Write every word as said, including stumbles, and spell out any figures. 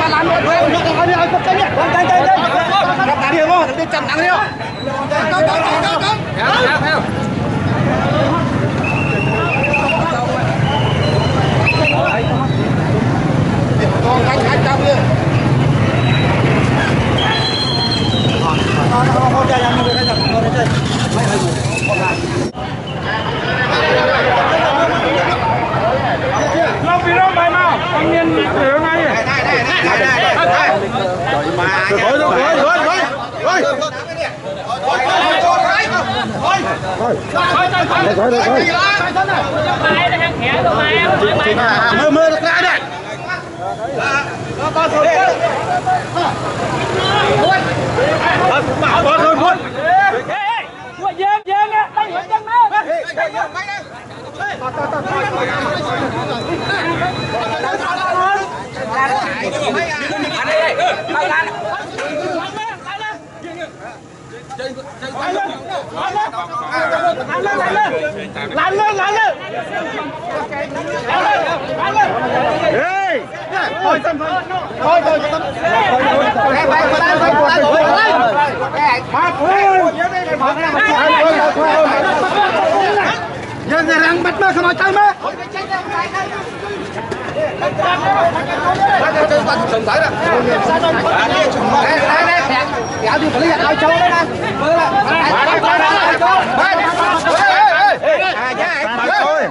làm được thôi. Anh đi anh cái nhá. Cái cái cái. Gặp đá đi không? Đi chậm thắng đi không? Go go go go. Theo theo. Con anh anh trong đi. Con chơi anh đi cái chậm con chơi. Mấy hơi ngủ. Con lại. Lâu vì đâu bài nào, anh nhân từ ngay. Này này này này này này. Rồi mà. Rồi rồi rồi rồi rồi. Rồi. Rồi rồi rồi. Mai nó ăn khẽ rồi mai. Mơ mơ được lại đây. Con rồi. Bảo con rồi con. Ê, dên dên á, đây hiện chân nó. Làm lên, làm lên. Ê, thôi tâm thôi. Thôi thôi tâm. Đây đây đây đây đây. Phạt thôi. Giờ người đang bắt mà không nói tay mà. Trồng tới rồi. Đây đây đây. Kéo đi phải lấy ao châu đấy nè. Mưa là. Ao châu. À giá em thôi.